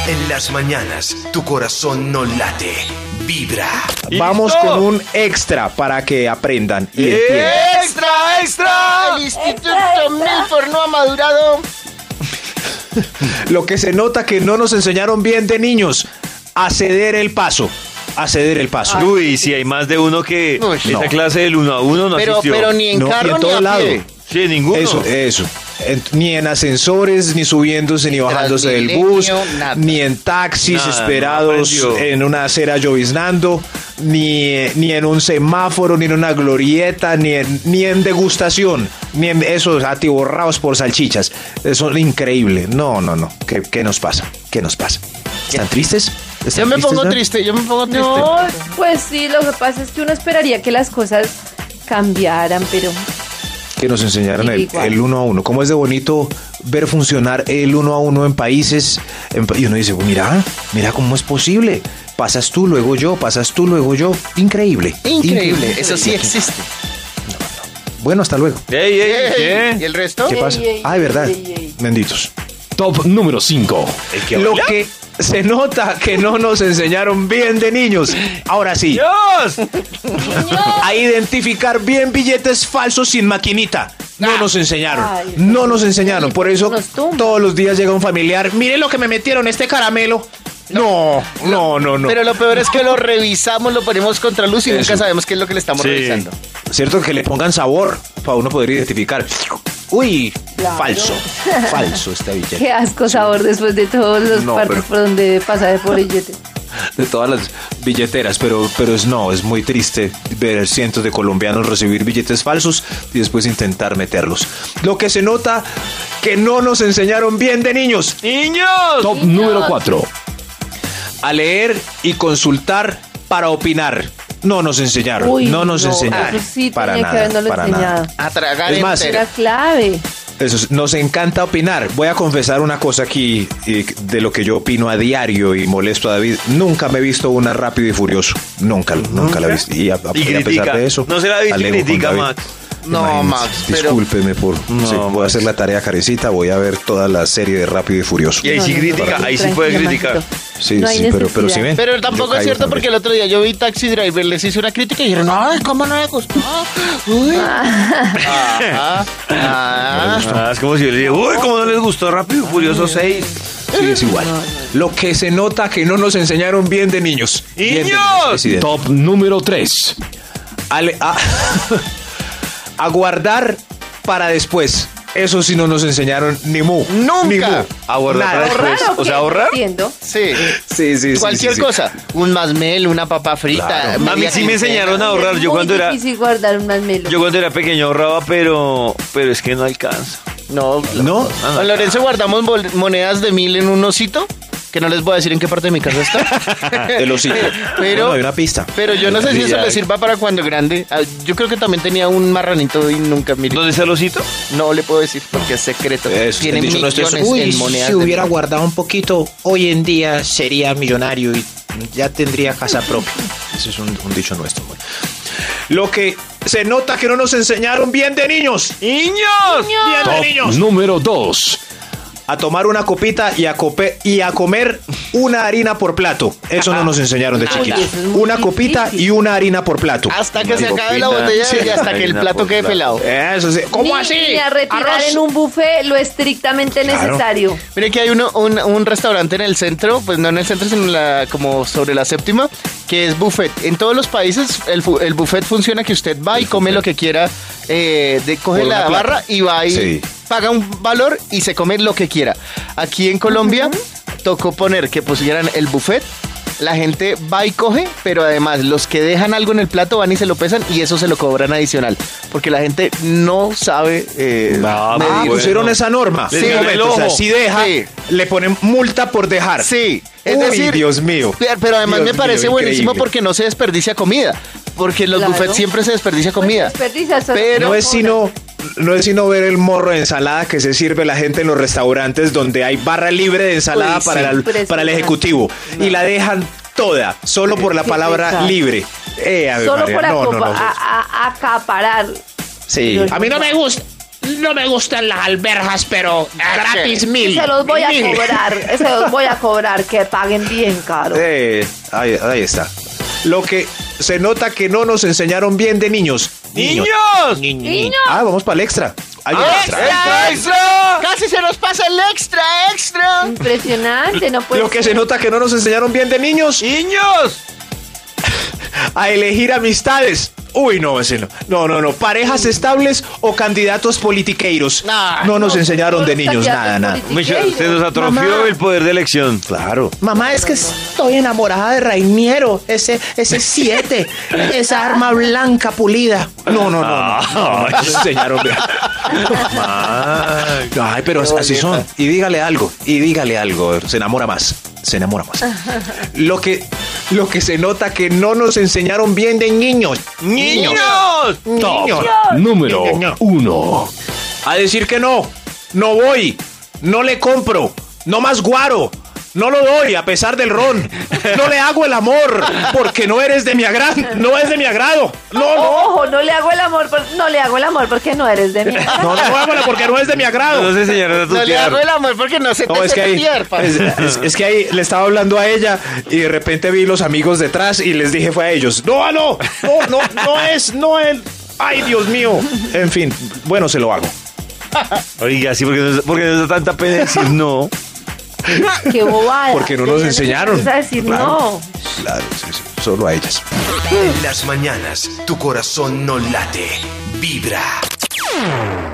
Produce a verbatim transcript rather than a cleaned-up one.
En las mañanas, tu corazón no late, vibra. Vamos ¡Listo! con un extra para que aprendan y entiendan. ¡Extra, extra! El Instituto Milford no ha madurado. Lo que se nota que no nos enseñaron bien de niños, a ceder el paso. A ceder el paso. Uy, si hay más de uno que Uy, esa no. clase del uno a uno no Pero, existió. pero ni en No, y carro en ni todo a lado. pie. Sí, ninguno. Eso, eso. En- ni en ascensores, ni subiéndose, ni bajándose del bus, Transmilenio, nada. ni en taxis Nada, esperados no aprendió. en una acera lloviznando, ni, ni en un semáforo, ni en una glorieta, ni en, ni en degustación, ni en esos atiborrados por salchichas. Eso es increíble. No, no, no. ¿Qué, qué nos pasa? ¿Qué nos pasa? ¿Están tristes? ¿Están Yo me tristes, pongo Dan? triste, yo me pongo triste. No, pues sí, lo que pasa es que uno esperaría que las cosas cambiaran, pero Que nos enseñaron el, Igual. el uno a uno. Cómo es de bonito ver funcionar el uno a uno en países. en pa- y uno dice, mira, mira cómo es posible. Pasas tú, luego yo, pasas tú, luego yo. Increíble. Increíble, eso sí existe. Bueno, hasta luego. Ey, ey, Ey, ¿qué? ¿Y el resto? ¿Qué pasa? ey, ey, Ay, verdad. ey, ey. Benditos. Top número cinco. ¿El que Lo baila? que se nota que no nos enseñaron bien de niños. Ahora sí, ¡Dios! a identificar bien billetes falsos sin maquinita. No nos enseñaron. Ay, No nos enseñaron. Por eso nos tumba. todos los días llega un familiar. Mire lo que me metieron este caramelo. No, no, no, no. Pero lo peor es que lo revisamos, lo ponemos contra luz y Eso. nunca sabemos qué es lo que le estamos Sí. revisando. Cierto que le pongan sabor para uno poder identificar. Uy, Claro. falso. Falso este billete. Qué asco sabor después de todos los No, partes pero- por donde pasa de por billete. De todas las billeteras, pero, pero es no, es muy triste ver cientos de colombianos recibir billetes falsos y después intentar meterlos. Lo que se nota que no nos enseñaron bien de niños ¡Niños! Top número cuatro. a leer y consultar para opinar. No nos enseñaron, Uy, no nos no, enseñaron. eso sí para tenía que nada, habernoslo para enseñado. nada. A tragar Es más, entero. Era clave. Eso es, nos encanta opinar. Voy a confesar una cosa aquí y de lo que yo opino a diario y molesto a David. Nunca me he visto una Rápido y Furioso. Nunca, nunca la he visto. Y a, a- Y y a critica. pesar de eso. No se la ha visto y alego con critica, David. Max. No, Imagínense, Max, pero- discúlpeme por. No, sí, voy a Max. hacer la tarea carecita. Voy a ver toda la serie de Rápido y Furioso. Y ahí sí No, no, critica, no, ahí sí puede tranquila, criticar. Maxito. Sí, No hay sí, pero, pero sí necesidad. ven. Pero yo tampoco es caigo cierto también. porque el otro día yo vi Taxi Driver, les hice una crítica y dijeron, ay, ¿cómo no me gustó? Uy. Ajá. Ah. Ah, es como si yo le diga, uy, ¿cómo no les gustó Rápido y Furioso seis? Sí, es igual. Lo que se nota que no nos enseñaron bien de niños. Bien de ¡Niños! presidente. Top número tres. Ale- a, a guardar para después. Eso sí no nos enseñaron ni mu. Nunca. Ni mu. A guardar Nada. para después. ¿Ahorrar o O sea, qué? ahorrar. Entiendo. Sí. Sí, sí, sí, Cualquier sí, sí. cosa. Un masmel, una papa frita. Claro. A mí media sí me quincena. enseñaron a ahorrar. Yo Muy cuando era, difícil guardar un masmelo. yo cuando era pequeño ahorraba, pero, pero es que no alcanza. No, ¿No? Con Lorenzo guardamos bol- monedas de mil en un osito, que no les voy a decir en qué parte de mi casa está. El osito. Pero, Bueno, hay una pista. pero yo no sé si Sí, eso ya. le sirva para cuando grande. Ah, Yo creo que también tenía un marranito y nunca miré. ¿Dónde está el osito? No le puedo decir porque es secreto. Eso, Tiene el dicho nuestro es, millones "Uy, en monedas. Si de hubiera mil". guardado un poquito, hoy en día sería millonario y ya tendría casa propia. Ese es un, un dicho nuestro. bueno. Lo que se nota que no nos enseñaron bien de niños. ¡Niños! Bien de Top niños. número dos. A tomar una copita y a, cope- y a comer una harina por plato. Eso no nos enseñaron de Uy, chiquitos. eso es muy Una copita difícil. y una harina por plato. Hasta que se Una acabe la copita. botella Sí, y hasta que el harina plato por quede plato. pelado. Eso sí. ¿Cómo Ni- así? Ni a retirar Arroz. en un buffet lo estrictamente Claro. necesario. Mire que hay uno, un, un restaurante en el centro, pues no en el centro, sino en la, como sobre la séptima, que es buffet. En todos los países el, fu- el buffet funciona que usted va y come lo que quiera, eh, de, coge Por una la plata. barra y va y Sí. paga un valor y se come lo que quiera. Aquí en Colombia tocó poner que pusieran el buffet. La gente va y coge, pero además los que dejan algo en el plato van y se lo pesan y eso se lo cobran adicional. Porque la gente no sabe eh, Ah, medir. Ah, bueno. pusieron esa norma. Les Sí, dio un el momento, o sea, ojo. si deja, Sí. le ponen multa por dejar. Sí, es Uy, decir, Dios mío. Pero, pero además Dios me parece mío, buenísimo increíble. porque no se desperdicia comida. Porque en los Claro. buffets siempre se desperdicia comida. Pues desperdicia, solo- Pero- No es sino no es sino ver el morro de ensalada que se sirve la gente en los restaurantes donde hay barra libre de ensalada Uy, sí. para, el, Impresionante. para el ejecutivo y la dejan toda solo por la Qué palabra pecado. libre. Eh, Ave Solo María, por no, no, acopa- no. a- a- acaparar. Sí, a mí no me gusta. no me gustan las alberjas, pero gratis mil. Se los voy a Mil. cobrar, se los voy a cobrar, que paguen bien caro. Eh, ahí, ahí está. Lo que se nota que no nos enseñaron bien de niños. ¡Niños! Niño, Ah, vamos para el extra. Hay un extra. ¡Extra, extra! Casi se nos pasa el extra, extra. impresionante, no puede Lo que ser. se nota que no nos enseñaron bien de niños, ¡Niños! a elegir amistades. Uy, no, ese no. No, no, no. Parejas estables o candidatos politiqueiros. No, No nos no, enseñaron no, de niños, candidatos nada, nada. políticos. Mucho- Se nos atrofió Mamá. el poder de elección. Claro. Mamá, es que estoy enamorada de Rainiero, ese ese siete, esa arma blanca pulida. No, no, no. No, no, no nos enseñaron bien. Ay, pero así son. Y dígale algo, y dígale algo. Se enamora más. Se enamora más. Lo que, lo que se nota que no nos enseñaron bien de niños. ¡Niños! Top Niños. número Niño. uno. A decir que no. No voy. No le compro. No más guaro. No lo doy a pesar del ron. No le hago el amor porque no eres de mi agrado. No es de mi agrado. No, no. Ojo, no le hago el amor, por- no le hago el amor porque no eres de mí. No, no hágala porque no es de mi No agrado. se enseñaron a No le hago tutear. el amor porque no se te No, es que ahí, setear, pa. es, es- es que ahí le estaba hablando a ella y de repente vi los amigos detrás y les dije fue a ellos. No, ah, no, no, no, no es, no él. Ay, Dios mío. En fin, bueno, se lo hago. Oiga, sí, porque no, porque nos da tanta pena decir no. Qué bobada. Porque no nos Deberían enseñaron. empezar a decir Claro. no. Claro, sí, sí, solo a ellas. En las mañanas, tu corazón no late, vibra.